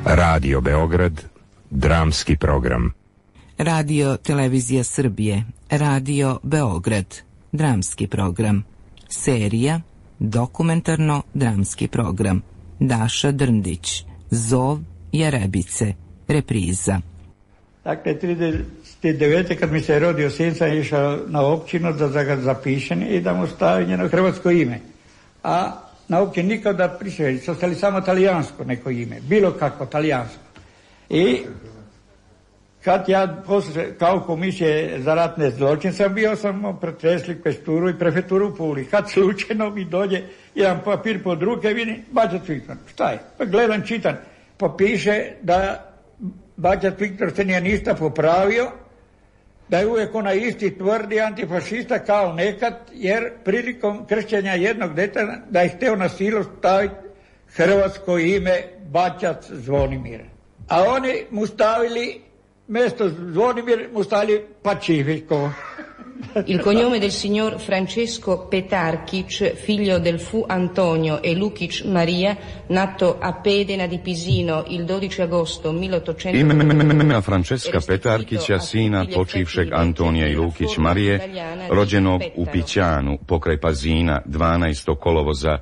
Radio Beograd, dramski program. Radio Televizija Srbije, Radio Beograd, dramski program. Serija, dokumentarno-dramski program. Daša Drndić, Zov Jarebice, repriza. Dakle, 39. kad mi se rodio sin, sam išao na općinu da ga zapišem i da mu stavim njeno hrvatsko ime. A na općini nikada prišli, su ostali samo talijansko neko ime, bilo kakvo talijansko. I kad ja posle, kao komisije za ratne zločine sam bio, sam pretresli kvesturu i prefekturu u Puli. Kad slučajno mi dođe jedan papir pod ruke, vidim, Bača Viktor, šta je? Pa gledam, čitam, pa piše da Bača Viktor se nije ništa popravio, da je uvijek onaj isti tvrdi antifašista kao nekad, jer prilikom kršćenja jednog deteta da je htio na silu staviti hrvatsko ime Bačac Zvonimir. A oni mu stavili, mjesto Zvonimir, mu stavili Pacifico. Il cognome del signor Francesco Petarchic, figlio del fu Antonio e Lukic Maria, nato a Pedena di Pisino il 12 agosto 1800. Ime Francesca Petarkića, sina počivšeg Antonija i Lukić Marije, rođenog u Pićanu pokraj Pazina 12. kolovoza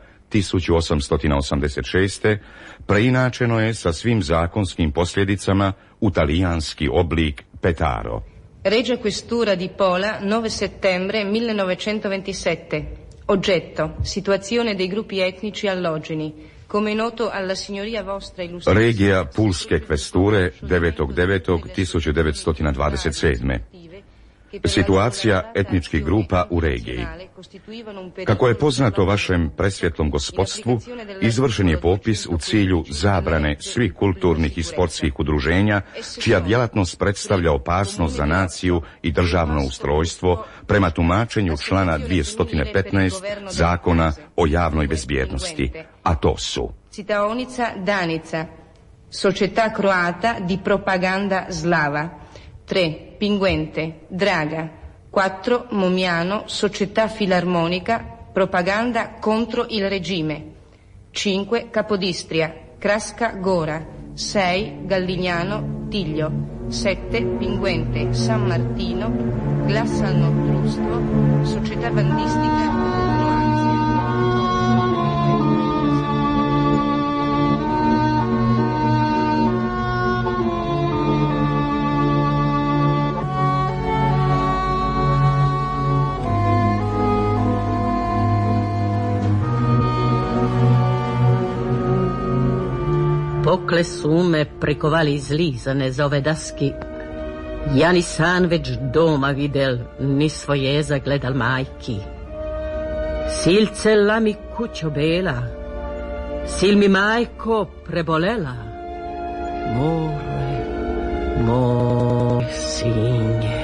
1886. preinačeno je sa svim zakonskim posljedicama u talijanski oblik Petaro. Regia Questura di Pola, 9 settembre 1927. Oggetto: situazione dei gruppi etnici allogeni. Come noto alla signoria vostra illustrata. Regija Pulske kvesture 9.9.1927. Situacija etničkih grupa u regiji. Kako je poznato vašem presvjetlom gospodstvu, izvršen je popis u cilju zabrane svih kulturnih i sportskih udruženja, čija djelatnost predstavlja opasnost za naciju i državno ustrojstvo prema tumačenju člana 215 Zakona o javnoj bezbjednosti, a to su: Citaonica Danica, Società Croata di Propaganda Slava. 3. Pinguente, Draga. 4. Momiano, Società Filarmonica, Propaganda contro il regime. 5. Capodistria, Crasca Gora. 6. Gallignano, Tiglio. 7. Pinguente, San Martino, Glassano Trustvo, Società Bandistica Croazia. Pokle su me prikovali izlizane za ove daski. Ja ni san već doma videl, ni svoje zagledal majki. Silce la mi kućo bela, sil mi majko prebolela. More sinje.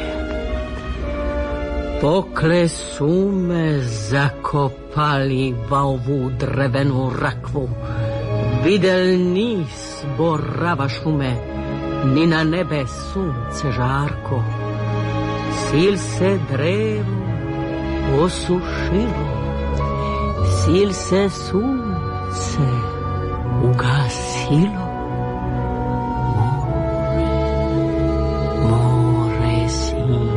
Pokle su me zakopali va ovu drevenu rakvu. Videl nis borava šume, ni na nebe sunce žarko. Sil se drevo osušilo, sil se sunce ugasilo. More sinje.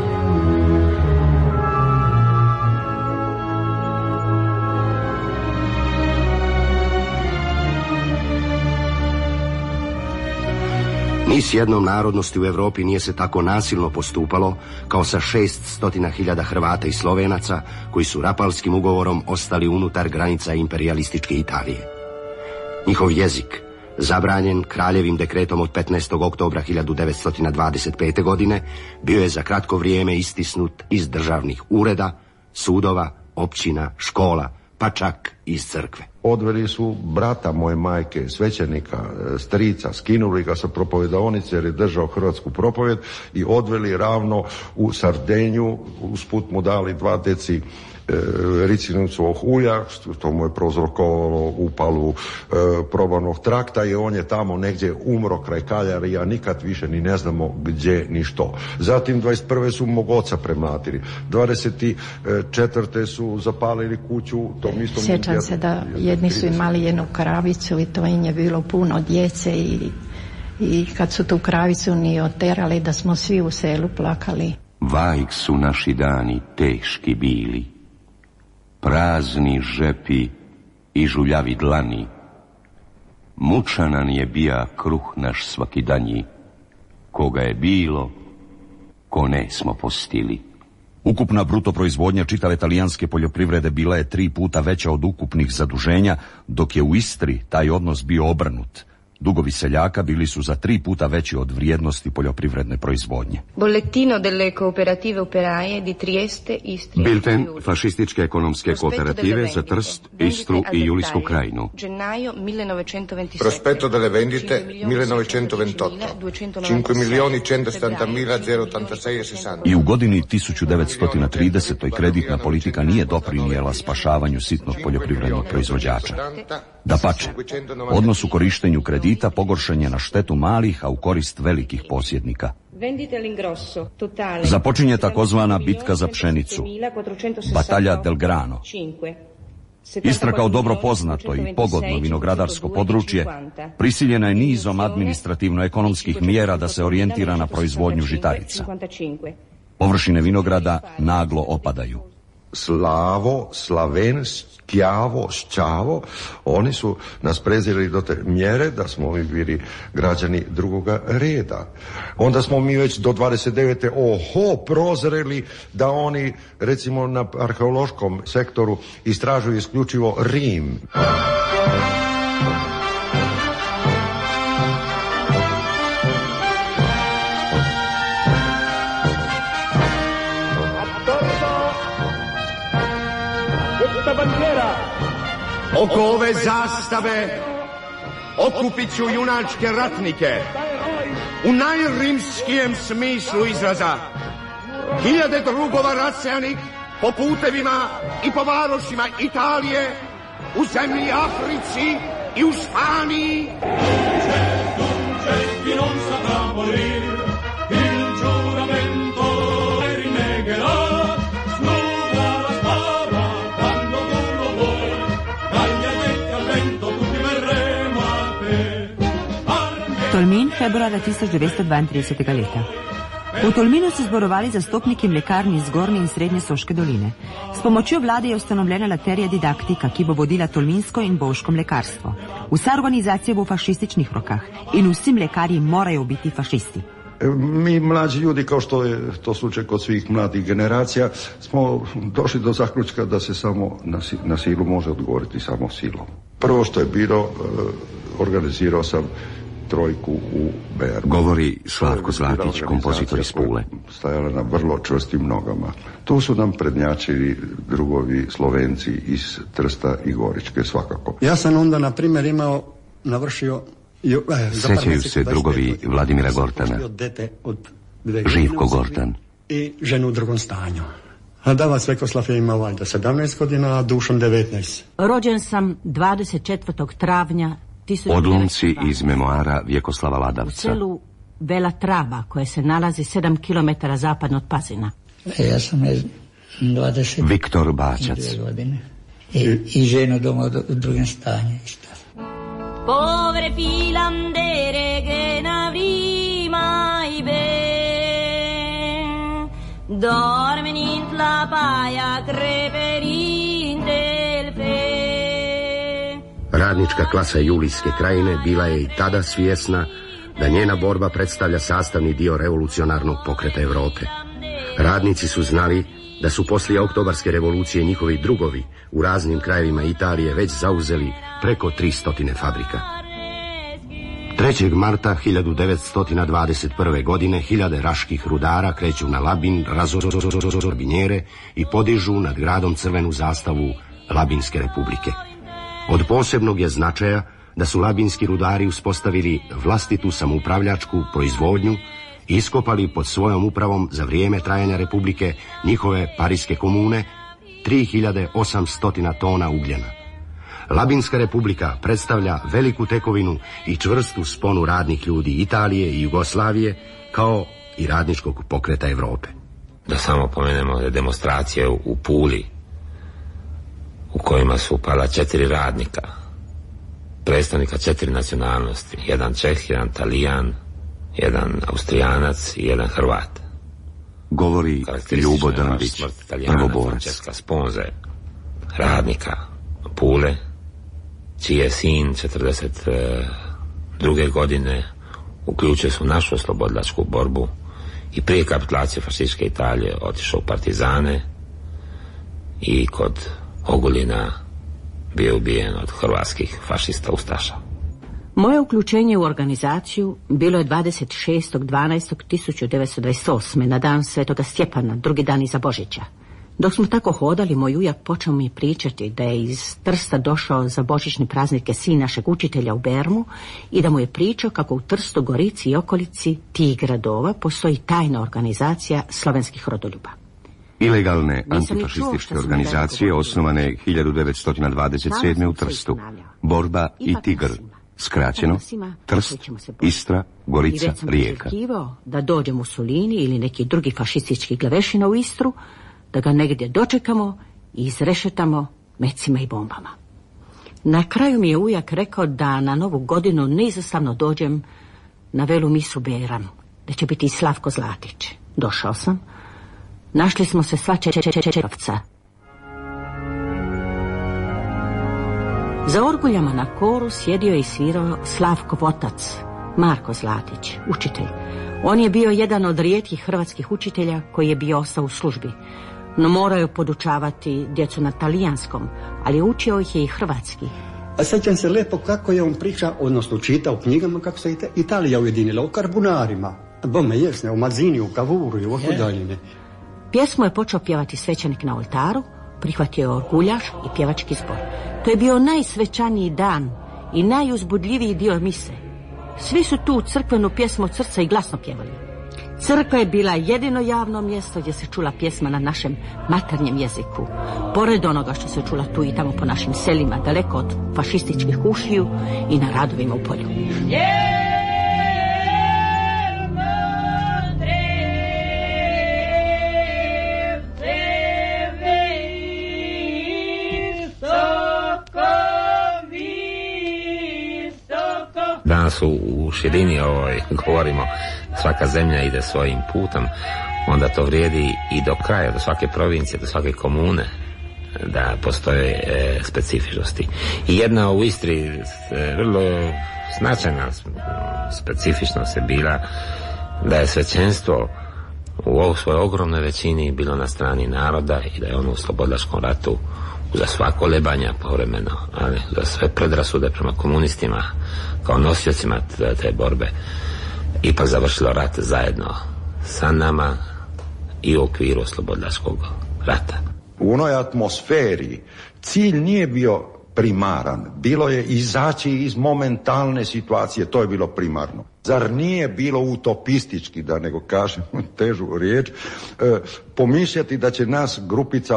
Ni s jednom narodnosti u Europi nije se tako nasilno postupalo kao sa 600.000 Hrvata i Slovenaca koji su Rapalskim ugovorom ostali unutar granica imperijalističke Italije. Njihov jezik, zabranjen kraljevim dekretom od 15. oktobra 1925. godine, bio je za kratko vrijeme istisnut iz državnih ureda, sudova, općina, škola, pa čak iz crkve. Odveli su brata moje majke, svećenika, strica, skinuli ga sa propovedaonice jer je držao hrvatsku propovjed i odveli ravno u Sardenju, usput mu dali 2 deci ricinovcovog ulja, što mu je prouzrokovalo upalu probanog trakta i on je tamo negdje umro kraj Kaljari, a nikad više ni ne znamo gdje ni što. Zatim 21. su mog oca premlatili, 24. su zapalili kuću tom istom Sjećam se da jedni su imali jednu kravicu i to im je bilo puno djece i kad su tu kravicu ni oterali da smo svi u selu plakali. Vajk su naši dani teški bili, prazni žepi i žuljavi dlani, mučanan je bija kruh naš svaki danji, koga je bilo, ko ne smo postili. Ukupna bruto proizvodnja čitave talijanske poljoprivrede bila je 3 puta veća od ukupnih zaduženja, dok je u Istri taj odnos bio obrnut. Dugovi seljaka bili su za 3 puta veći od vrijednosti poljoprivredne proizvodnje. Bollettino delle cooperative operaie di Trieste, Istria. Bilten fašističke ekonomske kooperative za Trst, Istru i Julijsku krajinu. Prospetto delle vendite 1928. 5.170.086,60. I u godini 1930. kreditna politika nije doprinijela spašavanju sitnog poljoprivrednog proizvođača. Dapače, odnos u korištenju kredita pogoršan je na štetu malih, a u korist velikih posjednika. Započinje takozvana bitka za pšenicu, Batalja del Grano. Istra kao dobro poznato i pogodno vinogradarsko područje prisiljena je nizom administrativno-ekonomskih mjera da se orijentira na proizvodnju žitarica. Površine vinograda naglo opadaju. Slavo, Slaven, Stjavo, Šćavo, oni su nas prezirali do te mjere da smo mi bili građani drugoga reda. Onda smo mi već do 29. prozreli da oni, recimo na arheološkom sektoru, istražuju isključivo Rim. Oko ove zastave okupit ću junačke ratnike u najrimskijem smislu izraza. Hiljade drugova rasejanih po putevima i po varošima Italije, u zemlji Africi i u Španiji. Tolmin, februara 1932 leta. V Tolminu so zborovali zastopniki mlekarni iz Zgornje in Srednje Soške doline. S pomočjo vlade je ustanovljena laterija didaktika, ki bo vodila tolminsko in bovško mlekarstvo. Vsa organizacija bo v fašističnih rokah in vsi mlekarji morajo biti fašisti. Mi mlađi ljudi, kao što je to slučaj kod svih mladih generacija, smo došli do zaključka da se samo na silu može odgovoriti samo silom. Prvo što je bilo, organizirao sam trojku u Bermu. Govori Slavko Zlatić, kompozitor iz Pule. Stajala na vrlo čvrstim nogama. Tu su nam prednjačili drugovi Slovenci iz Trsta i Goričke svakako. Ja sam onda, na primjer, navršio... Sjećaju se drugovi Vladimira Gortana, Živko Gortan. I ženu u drugom stanju. A Dava Svekoslav je imao valjda 17 godina, a Dušan 19. Rođen sam 24. travnja Odlomci iz memoara Vjekoslava Ladavca. U selu Vela Traba, koje se nalazi 7 km zapadno od Pazina. Ja sam 20 Viktor Bačac. godine. I ženu doma u drugom stanju. Povere filandere che n'avrima i ben dormen in la paia creperin del fe. Radnička klasa Julijske krajine bila je i tada svjesna da njena borba predstavlja sastavni dio revolucionarnog pokreta Europe. Radnici su znali da su poslije Oktobarske revolucije njihovi drugovi u raznim krajevima Italije već zauzeli preko 300 fabrika. 3. marta 1921. godine hiljade raških rudara kreću na Labin, razorobinjere i podižu nad gradom crvenu zastavu Labinske republike. Od posebnog je značaja da su labinski rudari uspostavili vlastitu samoupravljačku proizvodnju i iskopali pod svojom upravom za vrijeme trajanja republike njihove parijske komune 3800 tona ugljena. Labinska republika predstavlja veliku tekovinu i čvrstu sponu radnih ljudi Italije i Jugoslavije, kao i radničkog pokreta Europe. Da samo pomenemo da demonstracije u Puli u kojima su upala 4 radnika, predstavnika 4 nacionalnosti, jedan Čeh, jedan Talijan, jedan Austrijanac i jedan Hrvat. Govori Ljubo Dandić, prvoborac. Francesca Sponze, radnika Pule, čiji je sin 1942. godine uključio se u našu oslobodilačku borbu i prije kapitulacije fašističke Italije otišao u partizane i kod Ogulina bio ubijen od hrvatskih fašista ustaša. Moje uključenje u organizaciju bilo je 26.12.1928. na dan Svetoga Stjepana, drugi dan iza Božića. Dok smo tako hodali, moj ujak počeo mi pričati da je iz Trsta došao za božićne praznike sin našeg učitelja u Bermu i da mu je pričao kako u Trstu, Gorici i okolici tih gradova postoji tajna organizacija slovenskih rodoljuba. Ilegalne antifašističke organizacije osnovane 1927. u Trstu. Borba i Tigr. Skraćeno, Trst, Istra, Gorica, Rijeka. I da dođe Mussolini ili neki drugi fašistički glavešina u Istru, da ga negdje dočekamo i izrešetamo mecima i bombama. Na kraju mi je ujak rekao da na Novu godinu neizostavno dođem na Velu misu Beram, da će biti i Slavko Zlatić. Došao sam. Našli smo se sva čerovca. Za orguljama na koru sjedio i svirao Slavkov otac, Marko Zlatić, učitelj. On je bio jedan od rijetkih hrvatskih učitelja koji je bio ostao u službi. No morao je podučavati djecu na talijanskom, ali učio ih je i hrvatski. A sjećam se lijepo kako je on pričao, odnosno čitao u knjigama kako se Italija ujedinila, u karbunarima. Bome jesne, u Mazini, u Kavuru i u daljine. Pjesmu je počeo pjevati svećenik na oltaru, prihvatio je orguljaš i pjevački zbor. To je bio najsvećaniji dan i najuzbudljiviji dio mise. Svi su tu crkvenu pjesmu od srca i glasno pjevali. Crkva je bila jedino javno mjesto gdje se čula pjesma na našem maternjem jeziku. Pored onoga što se čula tu i tamo po našim selima, daleko od fašističkih ušiju i na radovima u polju. Danas u širini govorimo svaka zemlja ide svojim putom, onda to vrijedi i do kraja, do svake provincije, do svake komune, da postoje specifičnosti. I jedna u Istri vrlo značajna specifičnost je bila da je svećenstvo u svojoj ogromnoj većini bilo na strani naroda i da je ono u slobodilačkom ratu za svako lebanja povremeno, ali za sve predrasude prema komunistima kao nosiocima te borbe ipak završilo rat zajedno sa nama i u okviru slobodilačkog rata. U onoj atmosferi cilj nije bio primaran, bilo je izaći iz momentalne situacije, to je bilo primarno. Zar nije bilo utopistički, da nego kažem težu riječ, pomišljati da će nas grupica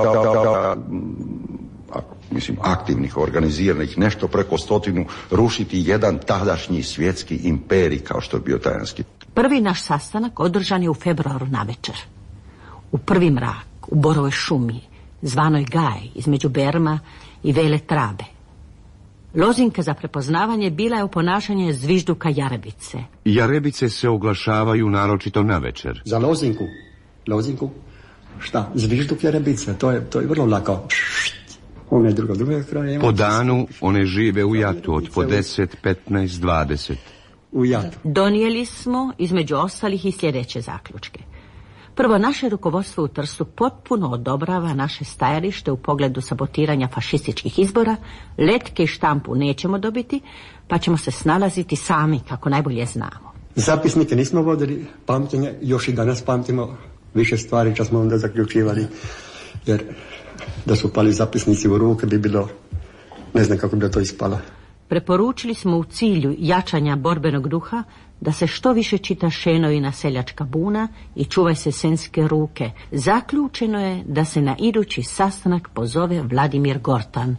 aktivnih, organiziranih, nešto preko 100 rušiti jedan tadašnji svjetski imperij kao što je bio talijanski. Prvi naš sastanak održan je u februaru navečer. U prvi mrak, u borovoj šumi, zvanoj Gaj, između Berma i Vele Trabe. Lozinka za prepoznavanje bila je u ponašanje zvižduka Jarebice. Jarebice se oglašavaju naročito navečer. Za lozinku? Šta? Zvižduk Jarebice, to je vrlo lako. One druge kraje. Po danu one žive u jatu od po 10, 15, 20. U jatu. Donijeli smo između ostalih i sljedeće zaključke. Prvo, naše rukovodstvo u Trstu potpuno odobrava naše stajalište u pogledu sabotiranja fašističkih izbora, letke i štampu nećemo dobiti, pa ćemo se snalaziti sami kako najbolje znamo. Zapisnike nismo vodili, pamćenje, još i danas pamtimo više stvari što smo onda zaključivali, jer da su pali zapisnici u ruke bi bilo, ne znam kako bi to ispalo. Preporučili smo u cilju jačanja borbenog duha da se što više čita Šenovina seljačka buna i Čuvaj se senske ruke. Zaključeno je da se na idući sastanak pozove Vladimir Gortan.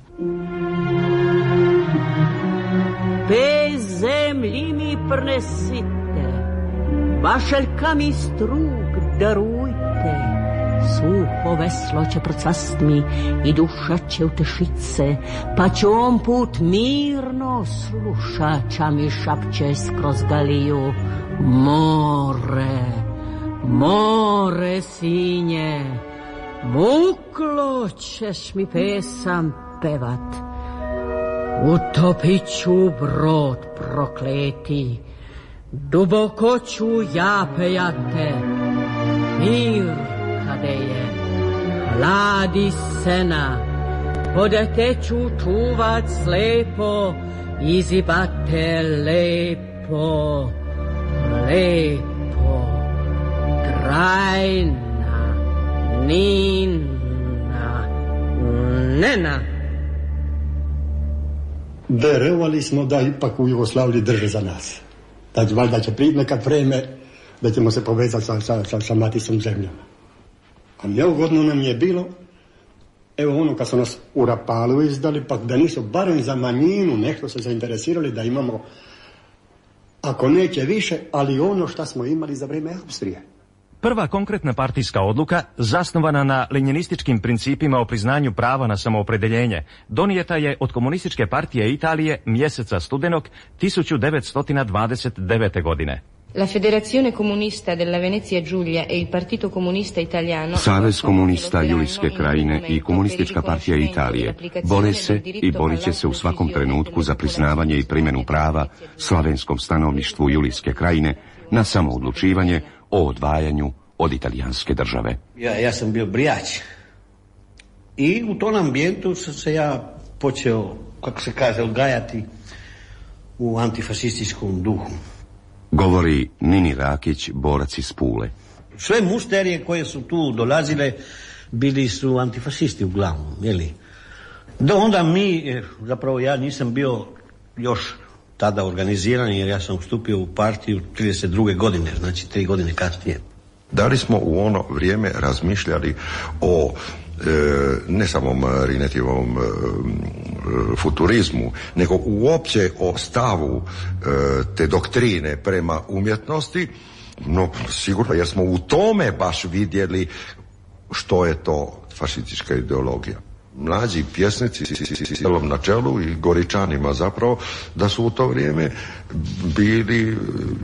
Pe zemlji mi prnesite, vašeljka mi strug darujte, Suho veslo će procvast mi i duša će utešit se, pa će on put mirno slušača mi šapće skroz galiju. More, more sinje, muklo ćeš mi pesam pevat. Utopit ću brod prokleti, duboko ću ja pejate, mir kade je, hladi sena, podete ću čuvat slepo, izibate lepo, lepo, trajna, nina, nena. Verovali smo da ipak u Jugoslaviji drže za nas. Da valjda će priti nekad vreme da ćemo se povezati sa maticom zemljom. A neugodno nam je bilo, evo ono kad su nas u Rapalu izdali, pa da nisu barem za manjinu nešto se zainteresirali da imamo, ako neće više, ali ono što smo imali za vrijeme Austrije. Prva konkretna partijska odluka, zasnovana na lenjinističkim principima o priznanju prava na samoopredeljenje, donijeta je od Komunističke partije Italije mjeseca studenog 1929. godine. La Federazione Comunista della Venezia Giulia e il Partito Comunista Italiano, Savez komunista Julijske krajine i Komunistička partija Italije bore se i borit će se u svakom trenutku za priznavanje i primjenu prava slavenskom stanovništvu Julijske krajine na samoodlučivanje o odvajanju od italijanske države. Ja sam bio brijač i u tom ambijentu sam se ja počeo, kako se kaže, odgajati u antifašističkom duhu. Govori Nini Rakić, borac iz Pule. Sve mušterije koje su tu dolazile bili su antifašisti uglavnom, jeli? Da onda mi, zapravo ja nisam bio još tada organiziran, jer ja sam ustupio u partiju 32. godine, znači 3 godine kasnije. Da li smo u ono vrijeme razmišljali o ne samo Marinetijevom futurizmu, nego uopće o stavu te doktrine prema umjetnosti? No, sigurno, jer smo u tome baš vidjeli što je to fašistička ideologija. Mlađi pjesnici s cijelom na čelu i Goričanima zapravo, da su u to vrijeme bili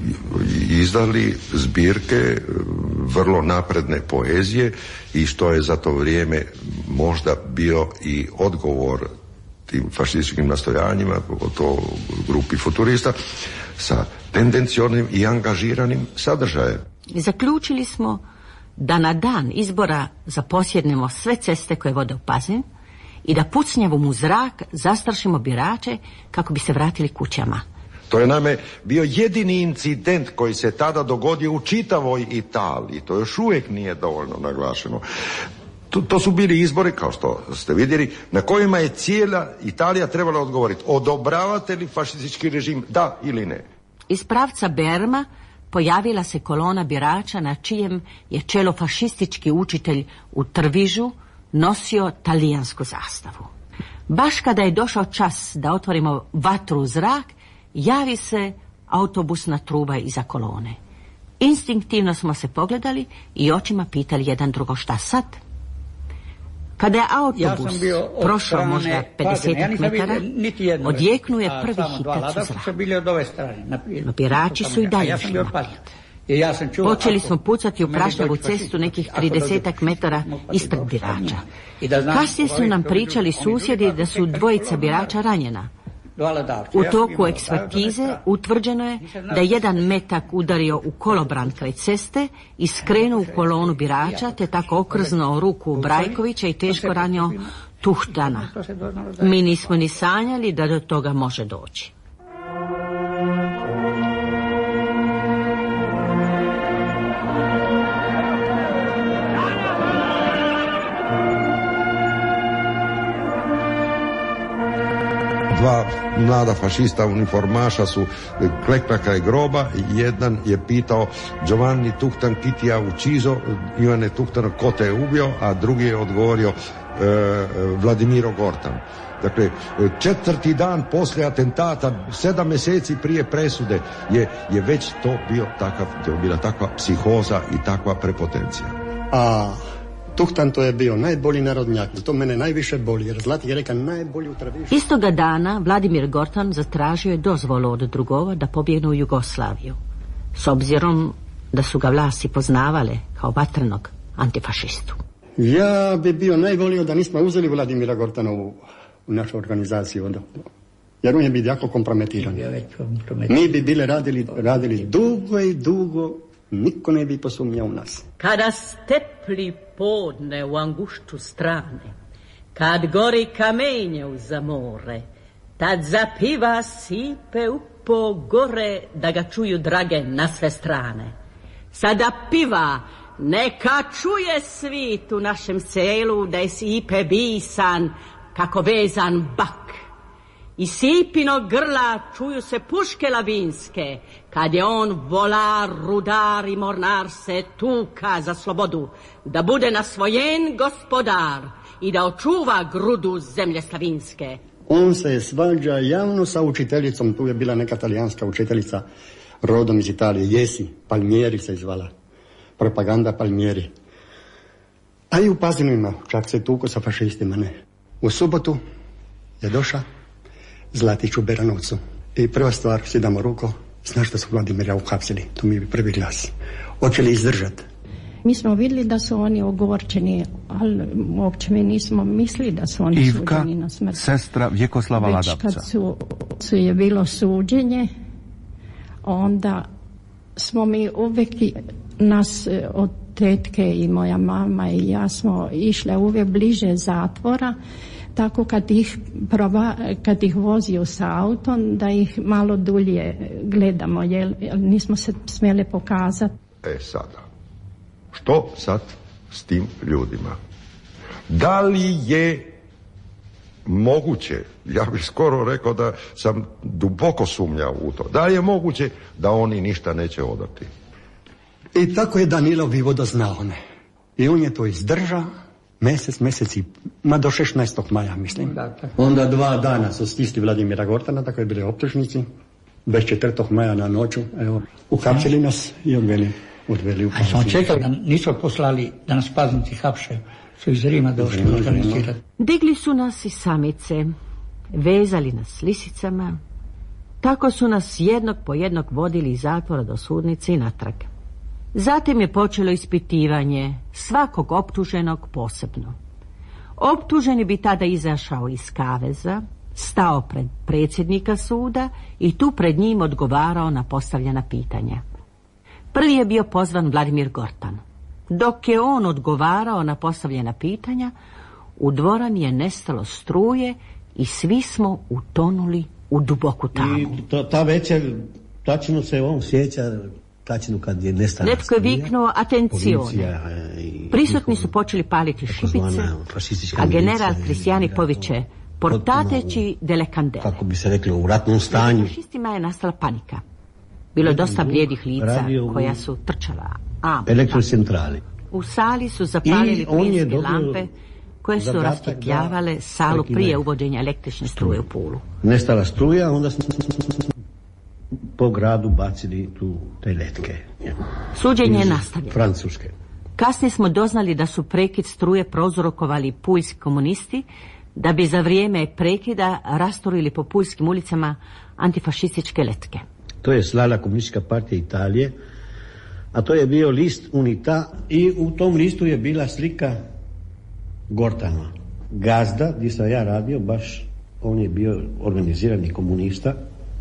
izdali zbirke vrlo napredne poezije i što je za to vrijeme možda bio i odgovor tim fašističkim nastojanjima, to grupi futurista, sa tendencionim i angažiranim sadržajem. Zaključili smo da na dan izbora zaposjednemo sve ceste koje vode u Pazin i da pucnjavom u zrak zastrašimo birače kako bi se vratili kućama. To je naime bio jedini incident koji se tada dogodio u čitavoj Italiji. To još uvijek nije dovoljno naglašeno. To su bili izbori, kao što ste vidjeli, na kojima je cijela Italija trebala odgovoriti. Odobravate li fašistički režim, da ili ne? Iz pravca Berma pojavila se kolona birača na čijem je čelo fašistički učitelj u Trvižu nosio talijansku zastavu. Baš kada je došao čas da otvorimo vatru u zrak, javi se autobusna truba iza kolone. Instinktivno smo se pogledali i očima pitali jedan drugo šta sad? Kada je autobus prošao možda 50 metara, odjeknuo je prvi hitac u zrak. No birači su i dalje šli naprijed. Počeli smo pucati u prašnjavu cestu nekih 30 metara ispred birača. Kasnije su nam pričali susjedi da su 2 birača ranjena. U toku ekspertize utvrđeno je da je jedan metak udario u kolobran kraj ceste i skrenuo u kolonu birača, te tako okrznuo ruku Brajkovića i teško ranio Tuhtana. Mi nismo ni sanjali da do toga može doći. Dva mlada fašista uniformaša su klekla kraj groba i jedan je pitao Giovanni Tuhtan chi ti ha ucciso, Ivane Tuhtan, ko te je ubio, a drugi je odgovorio Vladimiro Gortan. Dakle, 4. dan poslije atentata, 7 mjeseci prije presude je već to bila takva psihoza i takva prepotencija. A Tuhtan to je bio najbolji narodnjak. To mene najviše boli, jer Zlati je reka najbolji utraviš. Istoga dana Vladimir Gortan zatražio je dozvolu od drugova da pobjegnu u Jugoslaviju. S obzirom da su ga vlasti poznavale kao vatrenog antifašistu. Ja bi bio najvolio da nismo uzeli Vladimira Gortana u našu organizaciju. Jer on je bio jako komprometiran. Mi bi bili radili dugo i dugo, niko ne bi posumnjao u nas. Kada stepli podne u anguštu strane, kad gori kamenje uza more, tad zapiva sipe upo gore da ga čuju drage na sve strane. Sada piva, neka čuje svit u našem selu da je sipe bisan kako vezan bak. Iz sipinog grla čuju se puške lavinske, kad je on volar, rudar i mornar se tuka za slobodu, da bude nasvojen gospodar i da očuva grudu zemlje slavinske. On se svađa javno sa učiteljicom, tu je bila neka talijanska učiteljica, rodom iz Italije, Jesi, Palmieri se zvala, propaganda Palmieri. A i u Pazinima, čak se tuko sa fašistima, ne. U subotu je došao Zlatić u Beranovcu. I prva stvar, si damo ruko, znaš da su Vladimira uhapsili, to mi je prvi glas. Hoće li izdržati? Mi smo vidjeli da su oni ogorčeni, ali uopće mi nismo mislili da su oni suđeni na smrt. Ivka, sestra Vjekoslava Ladavca. Već kad je bilo suđenje, onda smo mi uvijek nas od tetke i moja mama i ja smo išle uvijek bliže zatvora, tako kad ih vozio sa autom, da ih malo dulje gledamo, jer nismo se smjeli pokazati. Sada, što sad s tim ljudima? Da li je moguće, ja bih skoro rekao da sam duboko sumnjao u to, da li je moguće da oni ništa neće odati? I tako je Danilo Vivoda znao, ne. I on je to izdržao, meseci, do 16. maja, mislim. Onda 2 dana su stisli Vladimira Gortana, tako je bili optužnici. 24. maja na noću, evo, uhapsili nas i odveli u Pazin. A smo čekali da nisu poslali da nas paznici hapše, su iz Rima došli organizirati. Digli su nas iz samice, vezali nas lisicama, tako su nas jednog po jednog vodili iz zatvora do sudnice i natrag. Zatim je počelo ispitivanje svakog optuženog posebno. Optuženi bi tada izašao iz kaveza, stao pred predsjednika suda i tu pred njim odgovarao na postavljena pitanja. Prvi je bio pozvan Vladimir Gortan. Dok je on odgovarao na postavljena pitanja, u dvorani je nestalo struje i svi smo utonuli u duboku tamu. I ta večer, tačno se on sjeća, tačno kad je nestala. Netko je viknuo atencione. Prisutni su počeli paliti šibice, a general Kristijani poviče portateći delle candele. Kako bi se reklo, u ratnom stanju. Fašistima je nastala panika. Bilo je dosta blijedih lica koja su trčala. Elektrocentrali. U sali su zapalili plinske lampe koje su rasvjetljavale salu prije uvođenja električne struje u Pulu. Nestala struja, onda smo po gradu bacili tu te letke. Suđenje je nastavljeno. Francuske. Kasnije smo doznali da su prekid struje prouzrokovali puljski komunisti, da bi za vrijeme prekida rasturili po puljskim ulicama antifašističke letke. To je slala Komunistička partija Italije, a to je bio list Unita i u tom listu je bila slika Gortana. Gazda, gdje sam ja radio, baš on je bio organizirani komunista,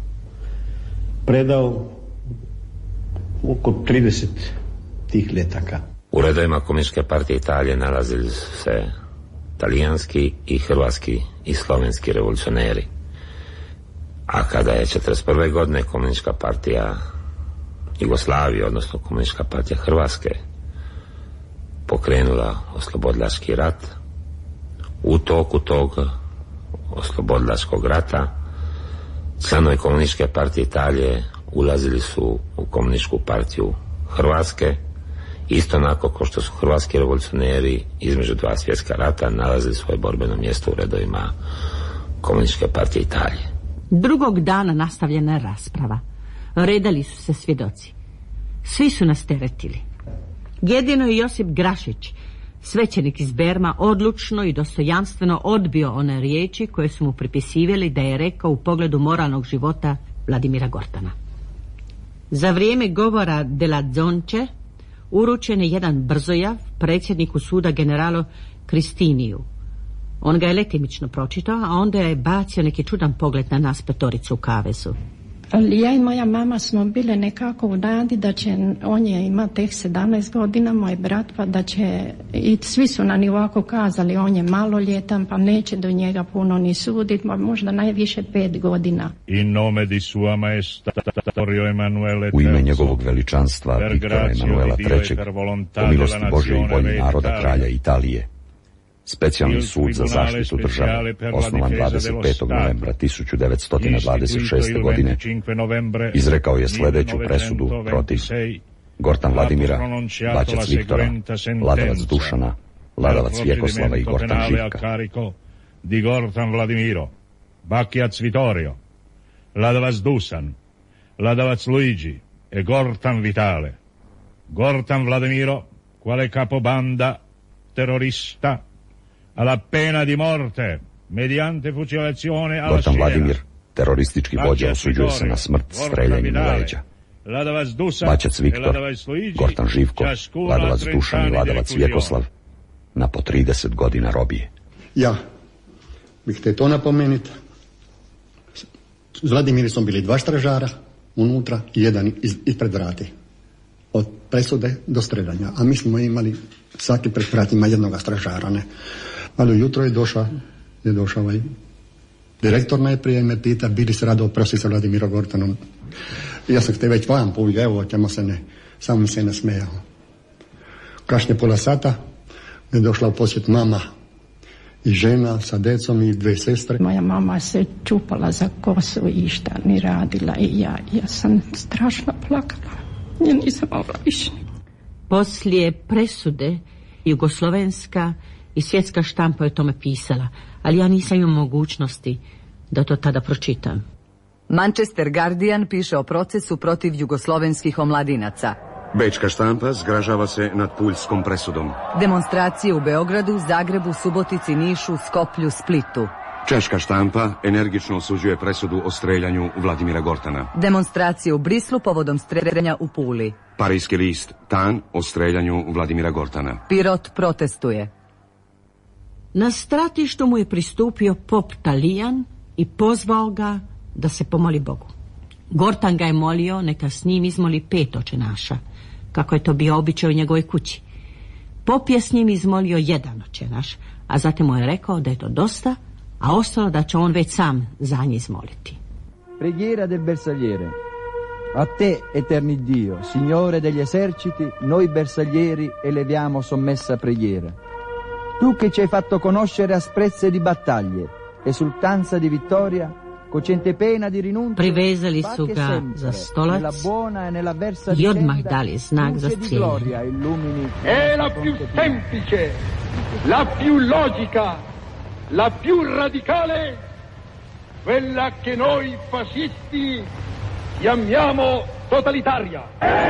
predao oko 30 tih letaka. U redovima Komunističke partije Italije nalazili su se talijanski i hrvatski i slovenski revolucioneri. A kada je 1941. godine Komunistička partija Jugoslavije, odnosno Komunistička partija Hrvatske, pokrenula oslobodilački rat, u toku tog oslobodilačkog rata članovi Komunističke partije Italije ulazili su u Komunističku partiju Hrvatske, isto onako kao što su hrvatski revolucioneri između 2 svjetska rata nalazili svoje borbeno mjesto u redovima Komunističke partije Italije. Drugog dana nastavljena je rasprava. Redali su se svjedoci. Svi su nas teretili. Jedino je Josip Grašić, Svećenik iz Berma odlučno i dostojanstveno odbio one riječi koje su mu pripisivali da je rekao u pogledu moralnog života Vladimira Gortana. Za vrijeme govora de la Zonče uručen je jedan brzojav predsjedniku suda generalu Kristiniju. On ga je letimično pročitao, a onda je bacio neki čudan pogled na nas petoricu u kavezu. Ali ja i moja mama smo bile nekako u nadi da će, on je ima tek 17 godina, moj brat, pa da će, i svi su nam ovako kazali, on je maloljetan, pa neće do njega puno ni suditi, možda najviše 5 godina. U ime njegovog veličanstva Viktora Emanuela III, po milosti Božje i volji naroda kralja Italije, Specijalni sud za zaštitu države, osnovan 25. novembra 1926. godine, izrekao je sljedeću presudu protiv Gortan Vladimira, Bačac Viktora, Ladavac Dušana, Ladavac Vjekoslava i Gortan Živka. Di Gortan Vladimiro, Bakiac Vittorio, Ladavac Dusan, Ladavac Luigi e Gortan Vitale. Gortan Vladimiro, quale capobanda terrorista, alla pena di morte, mediante fucilazione alla Gortan schiena. Vladimir, teroristički vođa, osuđuje se na smrt streljanjem u leđa. Bačac Viktor, Gortan Živko, Ladavac Dušan i Ladavac Vjekoslav na po 30 godina robije. Ja bih te to napomenuti. S Vladimirom smo bili 2 stražara unutra i jedan ispred vrati. Od presude do streljanja. A mi smo imali svaki pred vratima jednoga stražara, ne. Ali ujutro je došao direktor najprije me pita, bili se rado oprosti sa Vladimirom Gortanom. Ja sam te već vam povijel, evo, ćemo se ne, samo mi se nasmejao. Kasnije pola sata je došla u posjet mama i žena sa decom i 2 sestre. Moja mama se čupala za kosu i šta ni radila i ja sam strašno plakala. Ja nisam mogla više. Poslije presude jugoslovenska i svjetska štampa je o tome pisala, ali ja nisam imao mogućnosti da to tada pročitam. Manchester Guardian piše o procesu protiv jugoslovenskih omladinaca. Bečka štampa zgražava se nad puljskom presudom. Demonstracije u Beogradu, Zagrebu, Subotici, Nišu, Skoplju, Splitu. Češka štampa energično osuđuje presudu o streljanju Vladimira Gortana. Demonstracije u Brislu povodom streljanja u Puli. Parijski list Tan o streljanju Vladimira Gortana. Pirot protestuje. Na stratištu mu je pristupio pop Talijan i pozvao ga da se pomoli Bogu. Gortan ga je molio neka s njim izmoli 5 očenaša, kako je to bio običaj u njegovoj kući. Pop je s njim izmolio 1 očenaš, a zatim mu je rekao da je to dosta, a ostalo da će on već sam za njih izmoliti. Preghiera del bersagliere. A te, eterni Dio, Signore degli eserciti, noi bersaglieri eleviamo sommessa preghiera. Tu che ci hai fatto conoscere asprezze di battaglie, esultanza di vittoria, cocente pena di rinuncio. Privezali su ga za stolac i odmah dali znak za strijeljanje. È la più semplice, la più logica, la più radicale, quella che noi fascisti chiamiamo totalitaria.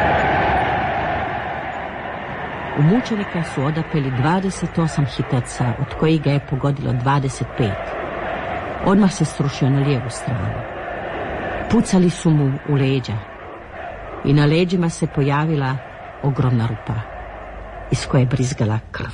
U mučenika su odapeli 28 hitaca, od kojih ga je pogodilo 25. Odmah se srušio na lijevu stranu. Pucali su mu u leđa i na leđima se pojavila ogromna rupa iz koje je brizgala krv.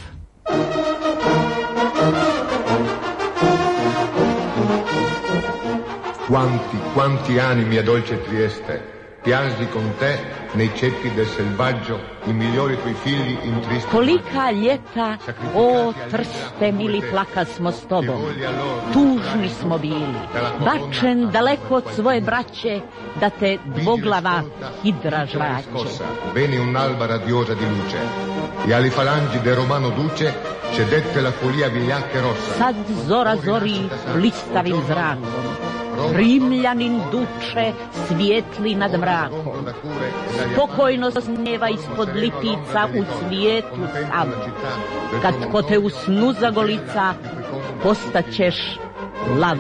Quanti animi a dolce Trieste piangi con te nei ceppi del selvaggio i migliori tuoi figli in triste. Kolika ljeta, o Trste, mili, plakali smo s tobom. Tužni smo bili, bačen daleko od svoje braće, da te dvoglava hidra žvaće. Veni un'alba radiosa di luce, e alle falangi del Romano Duce cedette la follia vigliacca e rossa. Sad zora zori blistavim zrakom. Rimljanin duče svijetli nad mrakom. Spokojno snijeva ispod lipica u cvijetu sam. Kad ko te u snu zagolica, postaćeš lav.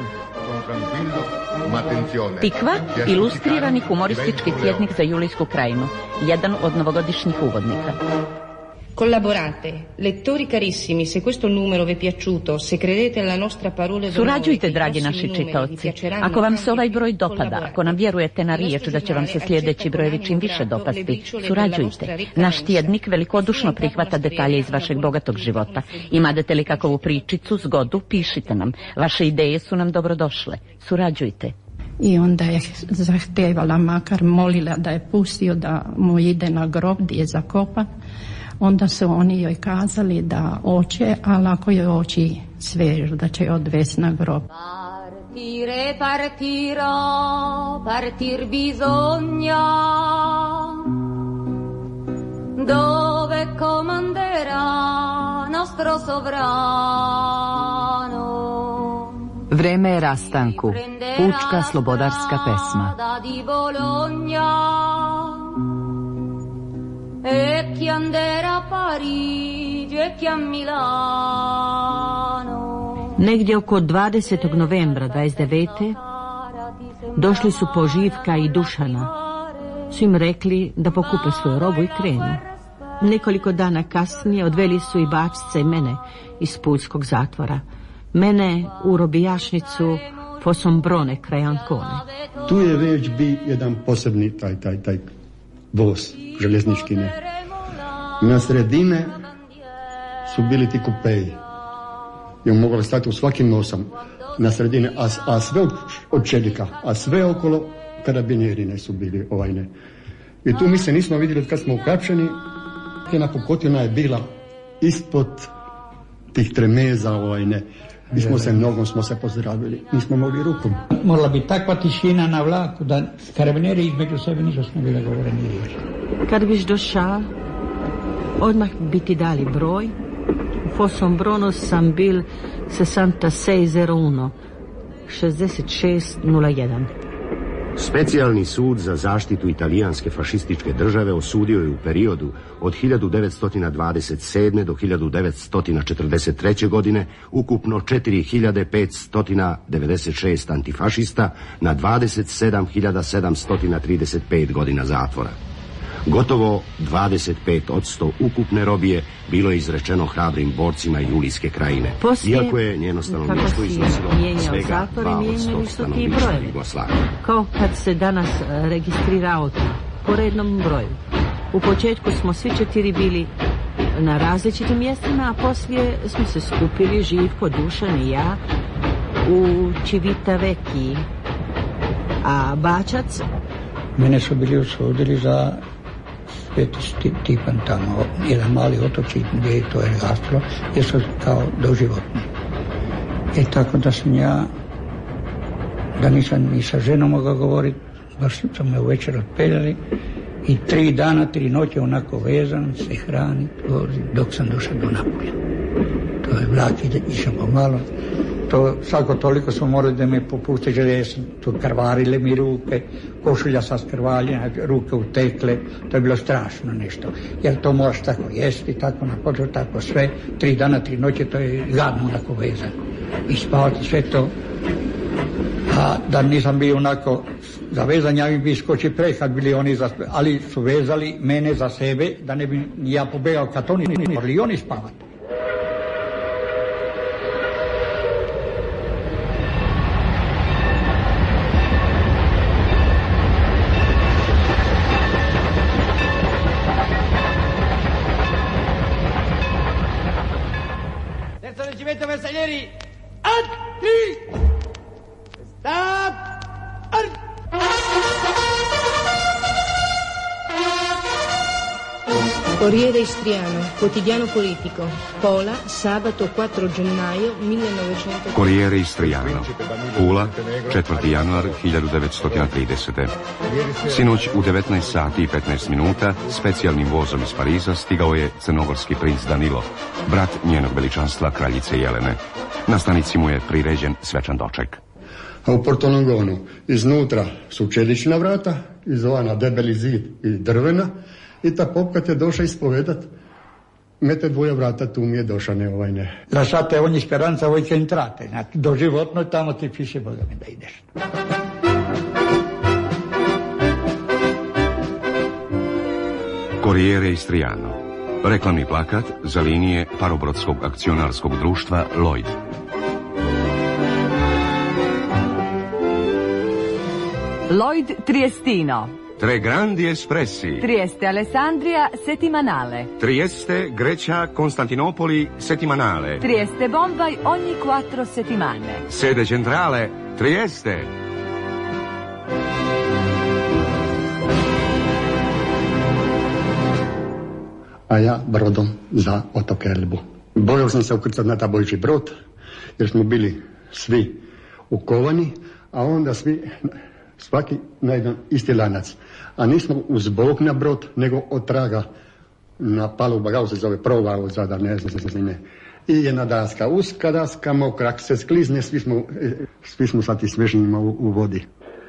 Tikva, ilustrirani humoristički tjednik za Julijsku krajinu. Jedan od novogodišnjih uvodnika. Collaborate. Lettori carissimi, se questo numero vi è piaciuto, se credete alla nostra parola d'onore... Surađujte, dragi naši čitaoci. Ako vam se ovaj broj dopada, ako nam vjerujete na riječ da će vam se sljedeći brojevi čim više dopasti, surađujte. Naš tjednik velikodušno prihvata detalje iz vašeg bogatog života. Imate li kakovu pričicu, zgodu, pišite nam. Vaše ideje su nam dobrodošle. Surađujte. I onda je zahtevala, makar molila da je pustio da mu ide na grob gdje je zakopan. Onda su oni joj kazali da oće, ali ako joj oči svežu, da će joj odvesti na grob. Partire, partiro, partir bisogna, dove comanderà nostro sovrano. Vreme je rastanku. Pučka slobodarska pesma. E chi anderà a Parigi e chi a Milano. Negdje oko 20. novembra 29. došli su po Živka i Dušana. Su im rekli da pokupe svoju robu i krenu. Nekoliko dana kasnije odveli su i Bačica i mene iz Puljskog zatvora. Mene u robijašnicu Fossombrone kraj Ancone. Tu je već bi jedan posebni taj voz željeznički, ne. Na sredine su bili ti kupeji i mogli stati u svakim nosam na sredine, a sve od čelika, a sve okolo karabinjeri su bili ne. I tu mi se nismo vidjeli kad smo ukapčeni. Jedna pukotina je bila ispod tih tremeza ne. Mi smo se nogom pozdravili, nismo mogli rukom. Morala bi takva tišina na vlaku da karabinjeri između sebe nisu smjeli govoreni riječi. Kad biš došao, odmah bi ti dali broj. U Fossombronu sam bil 6601, 6601. Specijalni sud za zaštitu italijanske fašističke države osudio je u periodu od 1927. do 1943. godine ukupno 4596 antifašista na 27.735 godina zatvora. Gotovo 25% ukupne robije bilo je izrečeno hrabrim borcima Julijske krajine, iako je njeno stanovništvo iznosilo svega 2% stanovništva Jugoslavije. Kao kad se danas registrira auto, po rednom broju. U početku smo svi 4 bili na različitim mjestima, a poslije smo se skupili Živko, Dušan i ja u Civitavecchiji. A Bačac? Mene su bili osudili za Sveti Stipan tamo, jedan mali otočić gdje je to ergastro, jer su kao doživotni. I tako da sam ja, da nisam ni sa ženom mogao govoriti, baš sam me uvečer otpeljali i 3 dana, 3 noći onako vezan, se hranit, dok sam došao do Napulja. To je vlak išao pomalo. To svako toliko smo morali da me popuste željezni, tu krvarile mi ruke, košulja sa skrvaljena, ruke utekle, to je bilo strašno nešto. Jer to moraš tako jesti, tako na podru, tako sve, 3 dana, 3 noći, to je gadno onako vezan. I spavati sve to. A da nisam bio onako zavezan, ja bi skoči pre kad bili oni, ali su vezali mene za sebe, da ne bi ja pobegao kad oni morali oni spavati. Bersaglieri, atti! Stop! Corriere Istriano, quotidiano politico, Pola, sabato 4 gennaio 1930. Corriere Istriano, Pula, 4. januar 1930. Sinoć u 19 sati i 15 minuta specijalnim vozom iz Pariza stigao je crnogorski princ Danilo, brat njenog veličanstva kraljice Jelene. Na stanici mu je priređen svečan doček. A u Portolongonu iznutra su čelična vrata, izovana debeli zid i drvena, i ta popka te došla ispovedat, mete dvoje vrata, tu mi je došla, ne. Lasciate ogni speranza voi che entrate, znači doživotno tamo ti piše Boga mi da ideš. Corriere Istriano, Reklamni plakat za linije Parobrodskog akcionarskog društva Lloyd. Lloyd Triestino. Tre grandi espressi. Trieste Alessandria settimanale. Trieste Grecia Costantinopoli settimanale. Trieste Bombay ogni 4 settimane. Sede centrale Trieste. A ja brodom za otok Elbu. Bojao sam se ukrcati na tabojči brod, jer smo bili svi ukovani, a onda svaki na jedan isti lanac. A nismo uz bok na brod, nego od traga na paluba, kako se zove, prova od Zadar, ne znam. I jedna daska, uska daska, mokra, ako se sklizne, svi smo sa tim svežnjima u vodi.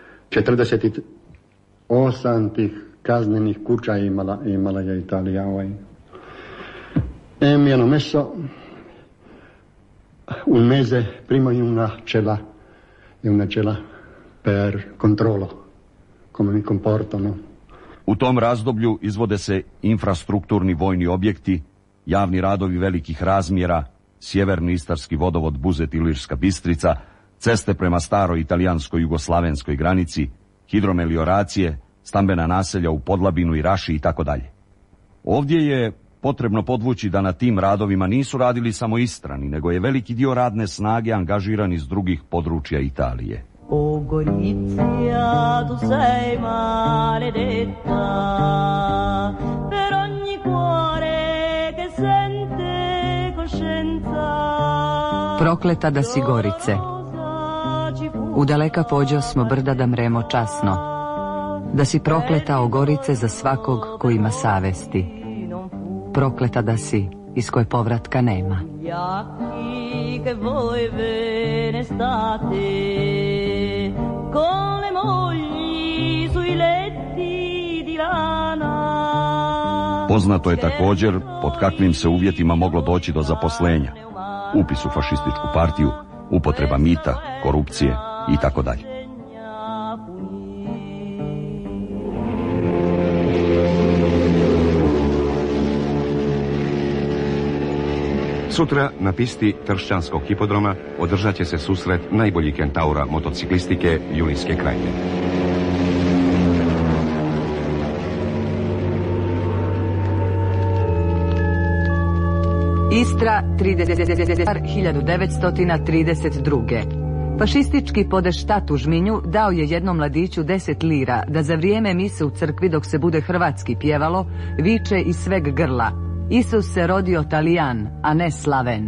48 tih kaznenih kuća imala je Italija. Jedno meso, un mese prima di una cella per controllo, come mi comportano. U tom razdoblju izvode se infrastrukturni vojni objekti, javni radovi velikih razmjera, sjeverni istarski vodovod Buzet-Ilirska Bistrica, ceste prema staroj italijansko-jugoslavenskoj granici, hidromelioracije, stambena naselja u Podlabinu i Raši i tako dalje. Ovdje je potrebno podvući da na tim radovima nisu radili samo Istrani, nego je veliki dio radne snage angažiran iz drugih područja Italije. O Gorizia, tu sei maledetta per ogni cuore che sente coscienza. Prokleta da si Gorice. Udaleka pođo smo brda da mremo časno. Da si prokleta o Gorice za svakog ko ima savesti. Prokleta da si iz koje povratka nema. Poznato je također pod kakvim se uvjetima moglo doći do zaposlenja. Upis u fašističku partiju, upotreba mita, korupcije i tako dalje. Sutra na pisti Tršćanskog hipodroma održat će se susret najboljih kentaura motociklistike Julijske Krajine. Istra, 1932. Fašistički podeštat u Žminju dao je jednom mladiću 10 lira da za vrijeme mise u crkvi dok se bude hrvatski pjevalo, viče iz sveg grla: Isus se rodio Talijan, a ne Slaven.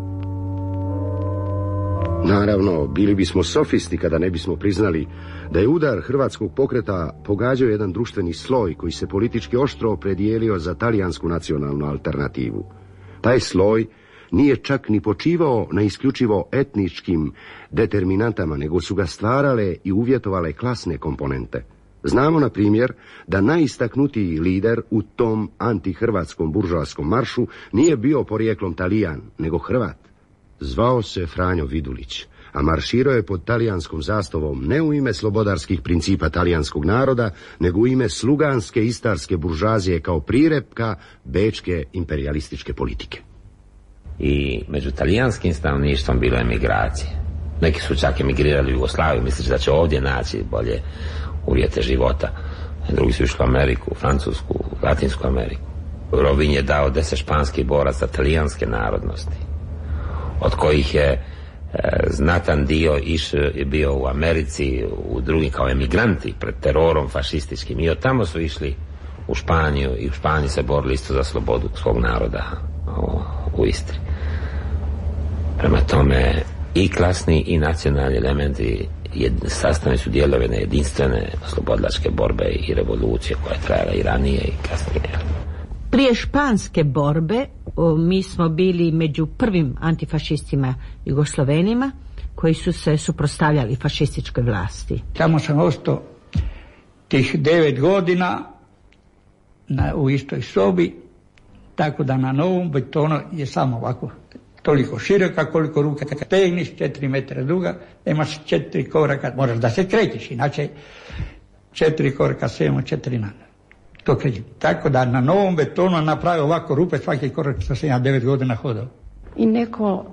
Naravno, bili bismo sofisti kada ne bismo priznali da je udar hrvatskog pokreta pogađao jedan društveni sloj koji se politički oštro opredijelio za talijansku nacionalnu alternativu. Taj sloj nije čak ni počivao na isključivo etničkim determinantama, nego su ga stvarale i uvjetovale klasne komponente. Znamo, na primjer, da najistaknutiji lider u tom antihrvatskom buržoaskom maršu nije bio porijeklom Talijan, nego Hrvat. Zvao se Franjo Vidulić, a marširao je pod talijanskom zastavom ne u ime slobodarskih principa talijanskog naroda, nego u ime sluganske istarske buržazije kao prirepka bečke imperialističke politike. I među talijanskim stanovništvom bilo je migracije. Neki su čak emigrirali u Jugoslaviju, misleći da će ovdje naći bolje uvjete života. Drugi su išli u Ameriku, Francusku, Latinsku Ameriku. Rovinj je dao 10 španskih boraca talijanske narodnosti, od kojih je znatan dio bio u Americi, u drugim kao emigranti pred terorom fašističkim, i od tamo su išli u Španiju i u Španiji se borili isto za slobodu svog naroda u Istri. Prema tome i klasni i nacionalni elementi sastavni su dijelovi na jedinstvene slobodlačke borbe i revolucije koja je trajala i ranije i kasnije. Prije španske borbe mi smo bili među prvim antifašistima Jugoslavenima koji su se suprotstavljali fašističkoj vlasti. Tamo sam ostao tih 9 godina u istoj sobi, tako da na novom betonu je samo ovako toliko široka koliko ruka tegniš, 4 metra duga, imaš 4 koraka, moraš da se krećeš, inače 4 koraka svemo, 4 nada. To kreće. Tako da na novom betonu napravi ovako rupe svaki korak što sam ja 9 godina hodao. I neko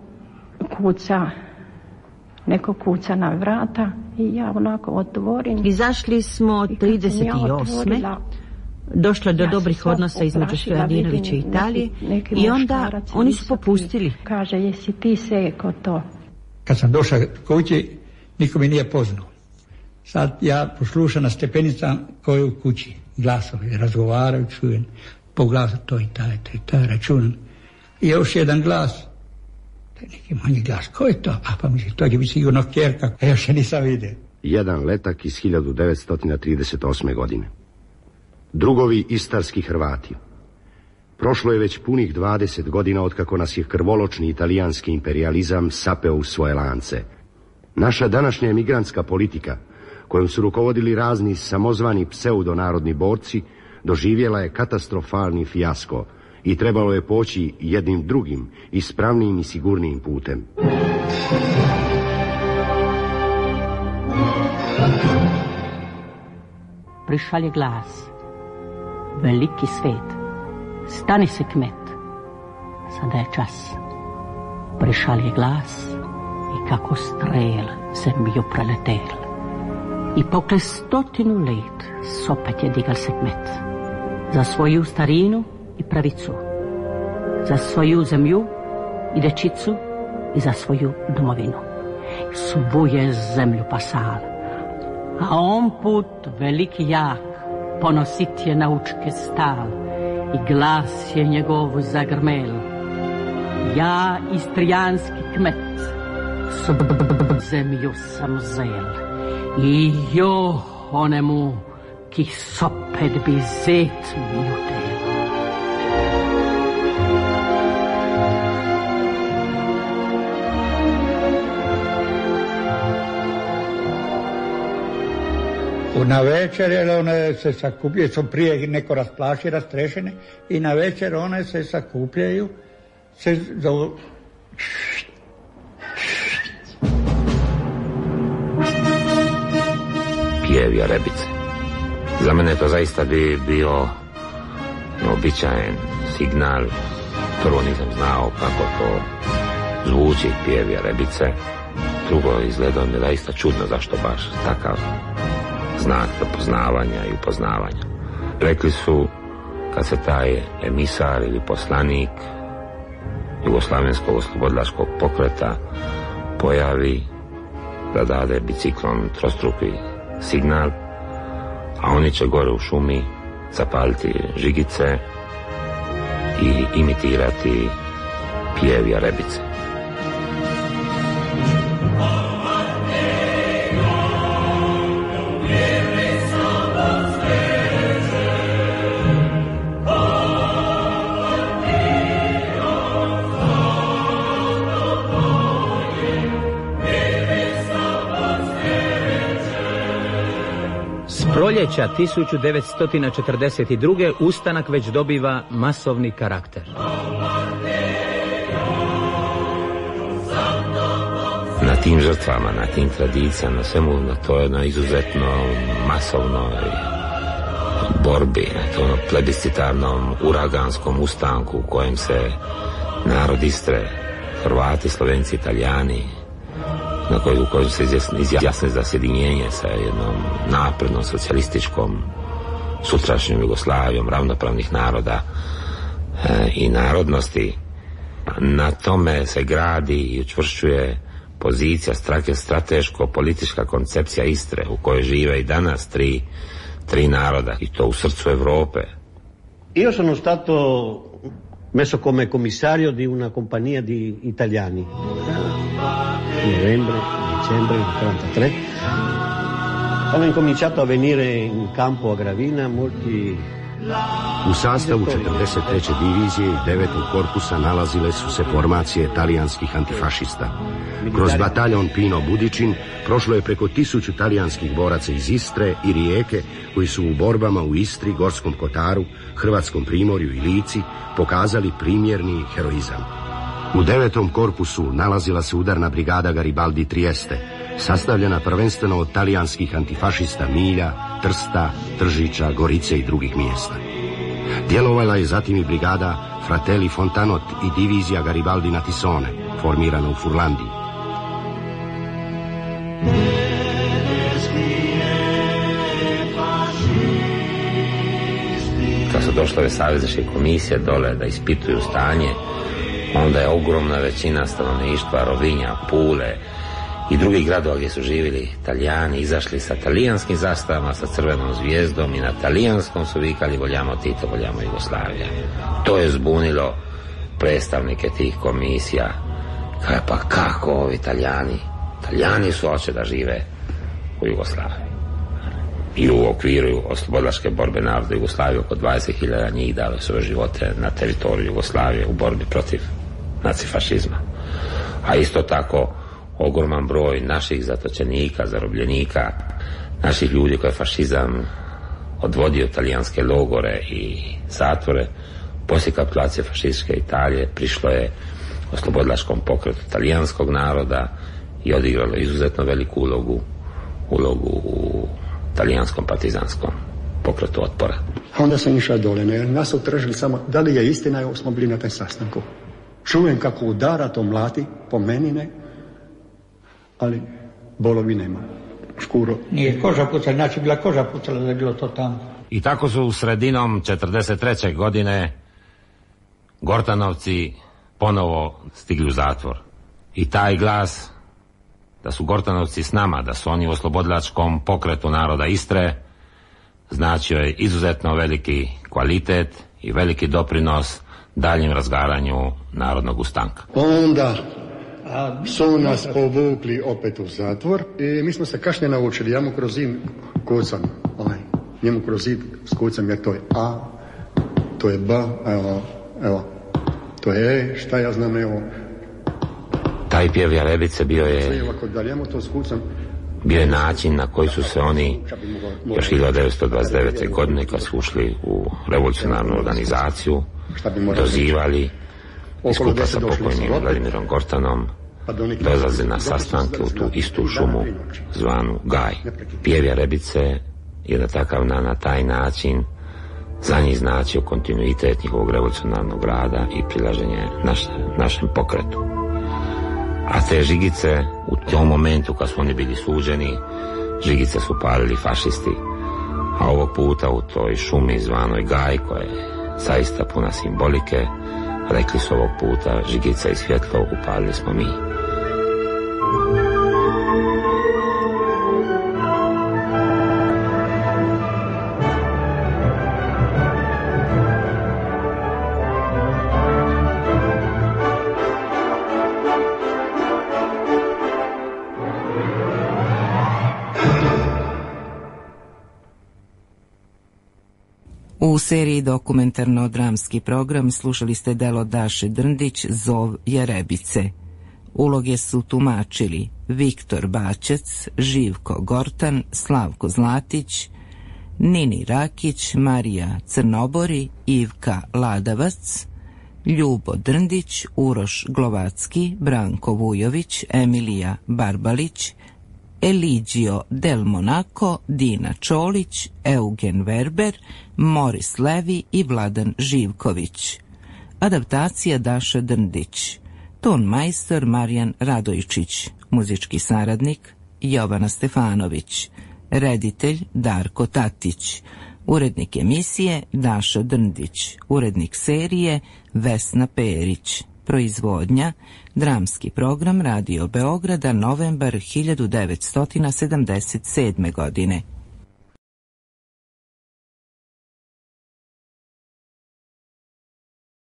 kuca na vrata i ja onako otvorim. Izašli smo 38. Došlo do dobrih odnosa između Stojadinovića i Italije i onda oni su popustili. Kaže, jesi ti seko to? Kad sam došao kući, niko mi nije poznao. Sad ja poslušam na stepenicama koji u kući. Glasovi, razgovaraju, čujem. Po glasu to i taj, računam. I još jedan glas. To je neki manji glas. Ko je to? A pa mislim, to će biti sigurno kjerka. A još je nisam vidio. Jedan letak iz 1938. godine. Drugovi istarski Hrvati. Prošlo je već punih 20 godina otkako nas je krvoločni italijanski imperializam sapeo u svoje lance. Naša današnja emigrantska politika, kojom su rukovodili razni samozvani pseudonarodni borci, doživjela je katastrofalni fijasko i trebalo je poći jednim drugim, ispravnijim i sigurnijim putem. Prišalje glas. Veliki svet. Stani se, kmet. Sada je čas. Prišalje glas i kako strel zemlju preletel. I pokle 100 let sopet je digal se kmet. Za svoju starinu i pravicu. Za svoju zemlju i dečicu i za svoju domovinu. Svu je zemlju pasal. A on put veliki jak, ponosit je naučke stal i glas je njegov zagrmel. Ja, istrijanski kmet, zemlju sam zel i jo onemu ki sopet bi zet mi utel. Na večer, jer one se sakupljaju, su prije neko rasplaši, rastrešene, i na večer one se sakupljaju, se zovu... Pjev rebice. Za mene to zaista bi bio običajen signal. Prvo nisam znao kako to zvuči, pjev rebice. Drugo, izgledao mi zaista čudno zašto baš takav znak prepoznavanja i upoznavanja. Rekli su, kad se taj emisar ili poslanik Jugoslavenskog oslobodilačkog pokreta pojavi, da dade biciklom trostruki signal, a oni će gore u šumi zapaliti žigice i imitirati pjev rebice. Proljeća 1942. ustanak već dobiva masovni karakter. Na tim žrtvama, na tim tradicijama, na svemu, na to je na izuzetno masovnoj borbi, na to plebiscitarnom uraganskom ustanku u kojem se narod Istre, Hrvati, Slovenci, Italijani, na koju se izjasne za sjedinjenje sa jednom naprednom socijalističkom sutrašnjom Jugoslavijom ravnopravnih naroda i narodnosti. Na tome se gradi i učvršćuje pozicija, strateško-politička koncepcija Istre u kojoj žive i danas tri naroda i to u srcu Europe. Io sono stato messo come commissario di una compagnia di italiani. Novembre, dicembre del 1943. Hanno incominciato a venire in campo a Gravina molti... U sastavu 43. divizije i 9. korpusa nalazile su se formacije talijanskih antifašista. Kroz bataljon Pino Budičin prošlo je preko 1000 talijanskih boraca iz Istre i Rijeke koji su u borbama u Istri, Gorskom Kotaru, Hrvatskom Primorju i Lici pokazali primjerni heroizam. U 9. korpusu nalazila se udarna brigada Garibaldi Trieste, sastavljena prvenstveno od talijanskih antifašista Milja, Trsta, Tržića, Gorice i drugih mjesta. Djelovala je zatim i brigada Fratelli Fontanot i divizija Garibaldi na Tisone, formirana u Furlandiji. Kad su došle ove savezničke komisije dole da ispituju stanje, onda je ogromna većina stanovništva Rovinja, Pule i drugih gradova gdje su živjeli Talijani izašli sa talijanskim zastavama, sa crvenom zvijezdom i na talijanskom su vikali voljamo Tito, voljamo Jugoslavija. To je zbunilo predstavnike tih komisija. Pa kako ovi Talijani su hoće da žive u Jugoslaviji. I u okviru oslobodilačke borbe naroda Jugoslavije oko 20.000 njih dali svoje živote na teritoriju Jugoslavije u borbi protiv nacifašizma. A isto tako ogroman broj naših zatočenika, zarobljenika, naših ljudi koje je fašizam odvodio talijanske logore i zatvore, poslije kapitulacije fašističke Italije prišlo je oslobodilačkom pokretu talijanskog naroda i odigralo izuzetno veliku ulogu u talijanskom partizanskom pokretu otpora. Onda sam išao dole, nas su tražili samo da li je istina, evo smo bili na taj sastanku. Čujem kako udara, to mlati, po meni ne, ali bolovi nema. Škuro. Nije koža pucala, znači bila koža pucala da je bilo to tamo. I tako su sredinom 1943. godine Gortanovci ponovo stigli u zatvor. I taj glas da su Gortanovci s nama, da su oni u oslobodilačkom pokretu naroda Istre, značio je izuzetno veliki kvalitet i veliki doprinos daljem razgaranju narodnog ustanka. Onda su nas povukli opet u zatvor i mi smo se kašnje naučili, ja mu kroz zid kucam, njemu kroz zid skucam jer to je A, to je B, evo, to je E, šta ja znam, evo. Taj pjev Jarebice bio je način na koji su se oni još 1929. godine kad su ušli u revolucionarnu organizaciju dozivali i skupa sa pokojnim Vladimirom Gortanom dolaze na sastanke u tu istu šumu zvanu Gaj. Pjev Jarebice je na taj način za njih značio kontinuitet njihovog revolucionarnog rada i prilaženje našem pokretu. A te žigice, u tom momentu kad su oni bili suđeni, žigice su palili fašisti, a ovog puta u toj šumi zvanoj Gaj, koja je zaista puna simbolike, rekli su ovog puta žigica i svjetlo upalili smo mi. U seriji dokumentarno-dramski program slušali ste delo Daše Drndić Zov Jarebice. Uloge su tumačili Viktor Bačec, Živko Gortan, Slavko Zlatić, Nini Rakić, Marija Crnobori, Ivka Ladavac, Ljubo Drndić, Uroš Glovacki, Branko Vujović, Emilija Barbalić, Eligio Del Monaco, Dina Čolić, Eugen Verber, Moris Levi i Vladan Živković. Adaptacija Daša Drndić. Ton majstor Marijan Radojčić. Muzički saradnik Jovana Stefanović. Reditelj Darko Tatić. Urednik emisije Daša Drndić. Urednik serije Vesna Perić. Proizvodnja dramski program Radio Beograda, novembar 1977. godine.